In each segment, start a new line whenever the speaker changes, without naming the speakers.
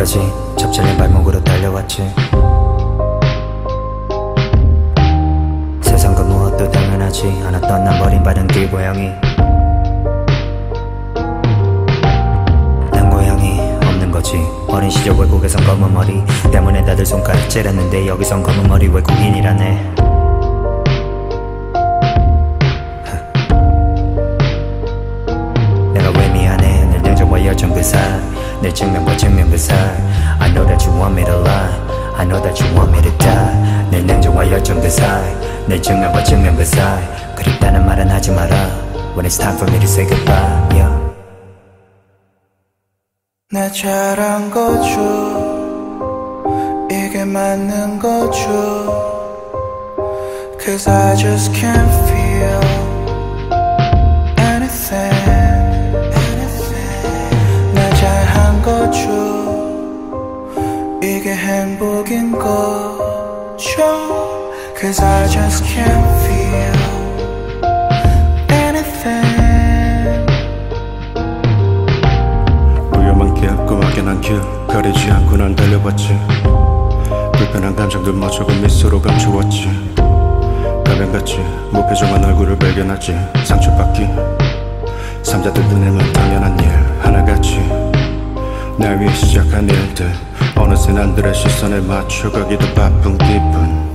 끝까지 접질린 발목으로 달려왔지. 세상 그 무엇도 당연하지 않았던 난 버림받은 길고양이. 난 고양이 없는 거지. 어린 시절 외국에선 검은 머리 때문에 다들 손가락질했는데 여기선 검은 머리 외국인이라네. 내가 왜 미안해. 늘 냉정과 열정 그 사이 내 증명과 증명 그 사이. I know that you want me to lie. I know that you want me to die. 늘 냉정과 열정 그 사이 내 증명과 증명 그 사이. 그립다는 말은 하지 마라 When it's time for me to say goodbye. Yeah.
나 잘한 거죠. 이게 맞는 거죠. Cause I just can't feel anything. 나 잘한 거죠. 이게 행복인 거죠. Cause I just can't feel anything.
위험한 길, 막연한 길 가리지 않고 난 달려봤지. 불편한 감정들마저 조금 미소로 감추었지. 가면같이 무표정한 얼굴을 발견하지. 상처받기 삼자들 눈에는 당연한 일 하나같이. 날 위해 시작한 일들 어느새 남들의 시선에 맞춰가기도 바쁜 기분.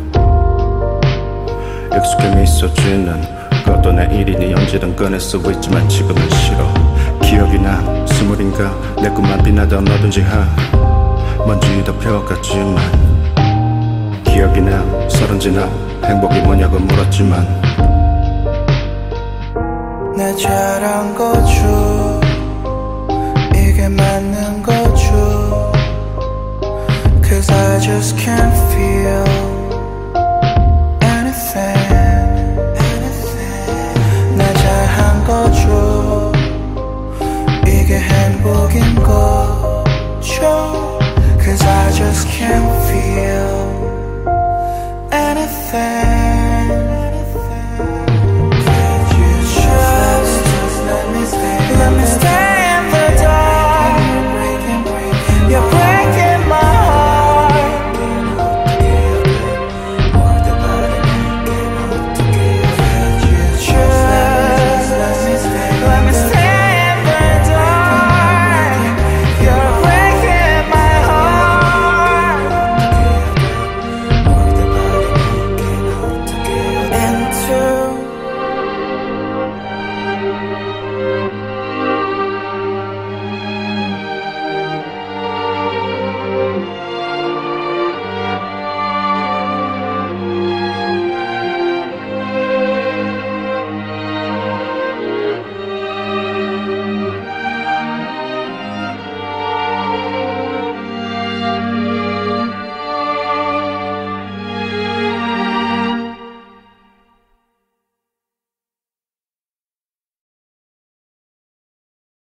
익숙해 미소 짓는 것도 내 일이니 언제든 꺼낼 수 있지만 지금은 싫어. 기억이 나 스물인가 내 꿈만 빛나던 뭐든지 하 먼지 덮여갔지만. 기억이 나 서른 지나 행복이 뭐냐고 물었지만.
나 잘한 거죠. 이게 맞는 거죠. Cause I just can't feel anything. 나 잘한 거죠. 이게 행복인 거죠. Cause I just can't feel anything.